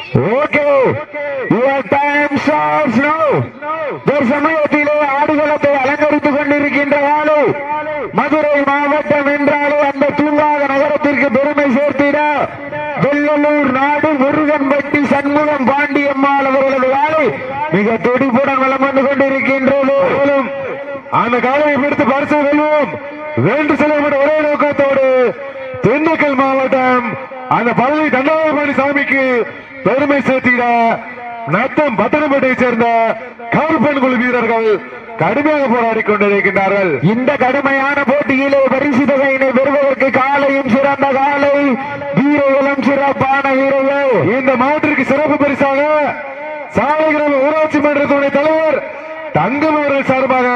சமயத்திலே ஆடுகளத்தை அலங்கரித்துக் கொண்டிருக்கின்ற ஆளு மதுரை மாவட்டம் என்றாலே அந்த தூங்காத நகரத்திற்கு பெருமை சேர்த்திட வெள்ளலூர் நாடு முருகன்பட்டி சண்முகம் பாண்டியம்மாள் அவர்களது ஆளு மிக துடிப்புடன் வலம் வந்து கொண்டிருக்கின்றது. அந்த காலையை பிடித்து பரிசு வெல்வோம் வேண்டு செல்லப்பட்ட ஒரே நோக்கத்தோடு திண்டுக்கல் மாவட்டம் அந்த பதவி தண்டாயபாணி சாமிக்கு பெருமை சேர்த்திட நத்தம் பத்தனம்பேட்டையை சேர்ந்த கால்பன் குழு வீரர்கள் கடுமையாக போராடி கொண்டிருக்கின்றார்கள். இந்த கடுமையான போட்டியிலே பரிசு தொகையினை பெறுவதற்கு காலையும் சிறந்த காலை வீரர்களும் சிறப்பான வீரர்கள். இந்த மாட்டிற்கு சிறப்பு பரிசாக சாலைகிராம ஊராட்சி மன்ற துணை தலைவர் தங்கம் அவர்கள் சார்பாக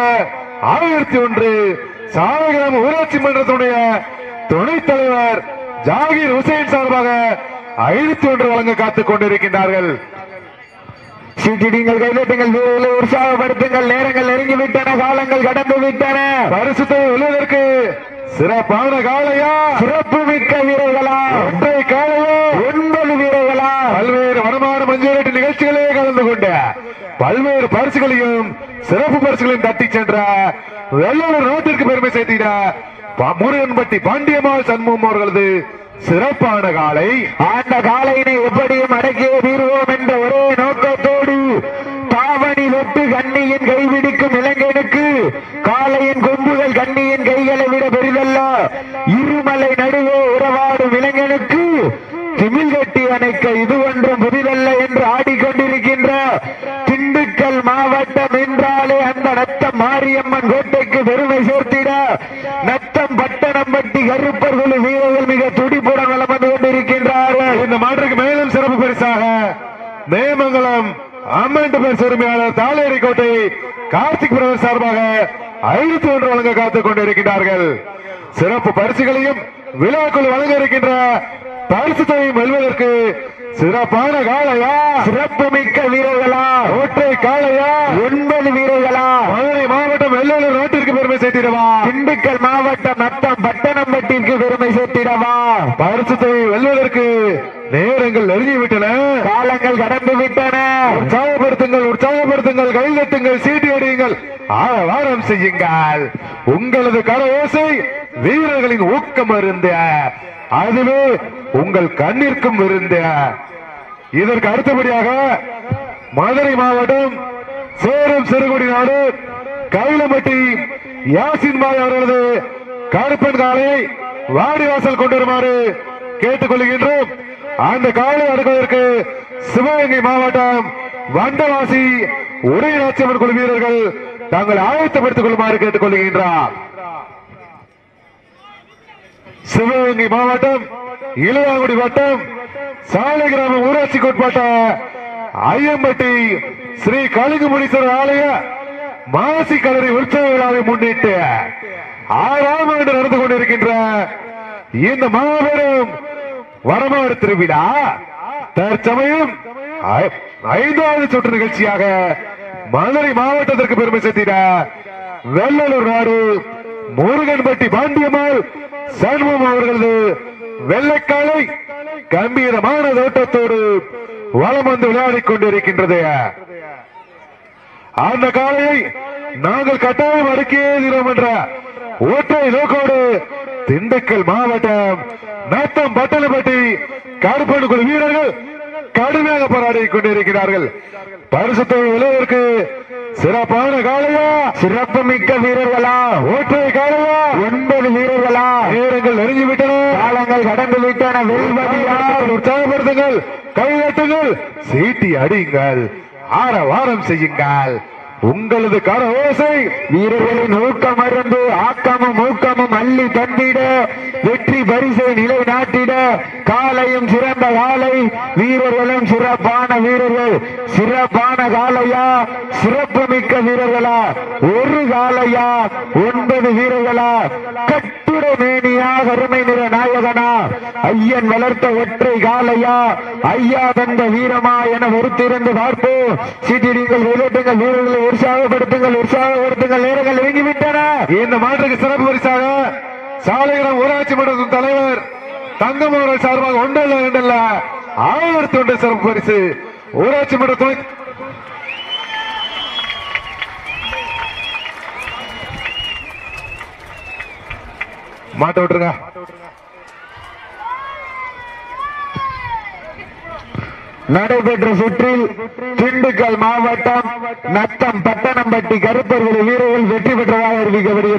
1001, சாலைகிராம ஊராட்சி மன்றத்துடைய துணைத் தலைவர் ஜாகிர் ஹுசைன் சார்பாக 501 வழங்க காத்துக் கொண்டிருக்கின்றார்கள். சீட்டிடுங்கள், கைதட்டுங்கள், வீரர்களை உற்சாகப்படுத்துங்கள். நேரங்கள் நெருங்கிவிட்டன, காலங்கள் கடந்து விட்டன. பரிசுத்தை வெல்வதற்கு சிறப்பான காலையா, சிறப்பு மிக்க வீரர்களா, ஒற்றை காலையா, 9 வீரர்களா, பல்வேறு வருமான மஞ்சள் நிகழ்ச்சிகளே கலந்து கொண்ட பல்வேறு பரிசுகளையும் சிறப்பு பரிசுகளையும் தட்டி சென்ற வெள்ளலூர் நாட்டிற்கு பெருமை சேர்த்திட முருகன்பட்டி பாண்டியம்மாள் சண்முகம் அவர்களது சிறப்பான காலை. அந்த காலையினை எப்படியும் அடக்கிய தீர்வோம் என்ற ஒரே நோக்கத்தோடு தாவணி வெட்டு கண்ணியின் கைவிடிக்கும் இளைஞனுக்கு காளையின் கொம்புகள் கண்ணியின் கைகளை விட பெரிதல்ல. இருமலை நடுவே உறவாடும் இளைஞனுக்கு திமிழ் கட்டி அணைக்க இது ஒன்றும் புதிதல்ல என்று ஆடிக்கொண்டிருக்கின்ற திண்டுக்கல் மாவட்டம் என்றாலே அந்த நத்தம் மாரியம்மன் கோட்டைக்கு பெருமை சேர்த்திட நத்தம் பட்டணம்பட்டி கருப்பர் குழு வீரர்கள் மிக துடிப்புடன் வலம் வந்து கொண்டிருக்கின்றார்கள். இந்த மாற்றுக்கு மேலும் சிறப்பு பரிசாக நேமங்கலம் அம்மன் பேர் உரிமையாளர் தாளேரி கோட்டை கார்த்திக் பிரதர் சார்பாக 501 வழங்க காத்துக் கொண்டிருக்கிறார்கள். சிறப்பு பரிசுகளையும் விழாக்குள் வழங்க இருக்கின்ற பரிசு தொகையும் வெல்வதற்கு சிறப்பான காளையா, சிறப்பு மிக்க வீரர்களா, ஒற்றை காளையா, 9 வீரர்களா, மதுரை மாவட்டம் வெள்ளலூர் நாட்டிற்கு பெருமை சேர்த்திடவா, திண்டுக்கல் மாவட்டம் நத்தம் பட்டணம்பட்டிற்கு பெருமை சேர்த்திடவா. பரிசு தொகை வெல்வதற்கு நேரங்கள் நெருங்கிவிட்டன, காலங்கள் கடந்து விட்டன. உற்சாகப்படுத்துங்கள், உற்சாகப்படுத்துங்கள், கைதட்டுங்கள், சீட்டி அடியுங்கள், ஆரவாரம் செய்யுங்கள். உங்களது கரவோசை வீரர்களின் ஊக்கம் இருந்த அதுவே உங்கள் கண்ணிற்கும் இருந்த. இதற்கு அடுத்தபடியாக மதுரை மாவட்டம் சேலம் சிறுகுடி நாடு கைலம்பட்டி யாசின் பாய் அவர்களது கருப்பன் காலையை வாடிவாசல் கொண்டு வருமாறு கேட்டுக் கொள்கின்றோம். அந்த காலை அடுக்குவதற்கு சிவகங்கை மாவட்டம் வண்டவாசி உடையநாச்சியம்மன் குழு வீரர்கள் தாங்கள் ஆயத்தப்படுத்திக் கொள்ளுமாறு கேட்டுக் கொள்கின்றார். சிவகங்கை மாவட்டம் இளையாங்குடி வட்டம் சாலைகிராம ஊராட்சிக்கு உட்பட்ட ஐயம்பட்டி ஸ்ரீ கலிங்கமுனீஸ்வரர் ஆலய மாசி கலரி உற்சவ விழாவை முன்னிட்டு 6ஆம் ஆண்டு நடந்து கொண்டிருக்கின்ற இந்த மாபெரும் வரமாடு திருவிழா தற்சமயம் 5வது சுற்று நிகழ்ச்சியாக மதுரை மாவட்டத்திற்கு பெருமை சேர்த்திட வெள்ளலூர் நாடு முருகன்பட்டி பாண்டியம்மாள் சண்முகம் அவர்களது வெள்ளைக்காலை கம்பீரமான தோட்டத்தோடு வலம் வந்து விளையாடிக் கொண்டிருக்கின்றது. அந்த காலையை நாங்கள் கட்டாயம் அடக்கியே தீரோம் என்ற ஒற்றை நோக்கோடு திண்டுக்கல் மாவட்டம் நத்தம் பட்டணப்பட்டி கருப்பன் குழு வீரர்கள் கடுமையாக போராடி கொண்டிருக்கிறார்கள். பரிசு தொகை வெல்வதற்கு சிறப்பான காலையா, சிறப்பு மிக்க வீரர்களா, ஒற்றை காலையா, 9 வீரர்களா, நேரங்கள் நெருங்கிவிட்டன, காலங்கள் கடந்து விட்டன. வெல்வதியா, உற்சாகப்படுத்துங்கள், கைதட்டுங்கள், சீட்டி அடியுங்கள், ஆரவாரம் செய்யுங்கள். உங்களது கரவோசை வீரர்களின் ஊக்கம் மருந்து ஆக்கமும் ஊக்கமும் அள்ளி தந்திட வெற்றி பரிசை நிலைநாட்டிட காலையும் சிறந்த காலை வீரர்களும் சிறப்பான வீரர்கள். சிறப்பான காலையா, சிறப்பு மிக்க வீரர்களா, ஒரு காலையா, 9 வீரர்களா, கட்டுட மேனியா, கருமை நிற நாயகனா, ஐயன் வளர்த்த ஒற்றை காலையா, ஐயா தந்த வீரமா என பொறுத்திருந்து பார்ப்போம். சீட்டிடுங்கள், விளையாட்டுங்கள், வீரர்களை உற்சாகப்படுத்துங்கள், உற்சாகப்படுத்துங்கள். நேரங்கள் நெருங்கிவிட்டன. இந்த மாற்றுக்கு சிறப்பு பரிசாக சாலைகிராம ஊராட்சி மன்றத்தின் தலைவர் தங்கம் அவர்கள் சார்பாக 1 2 1001 சிறப்பு பரிசு ஊராட்சி மன்ற துணை மாட்ட விட்டுருங்க. நடைபெற்ற சுற்றில் திண்டுக்கல் மாவட்டம் நத்தம் பட்டணம்பட்டி கருப்பர்களை வீரர்கள் வெற்றி பெற்றதாக அறிவிக்கப்படுகிறது.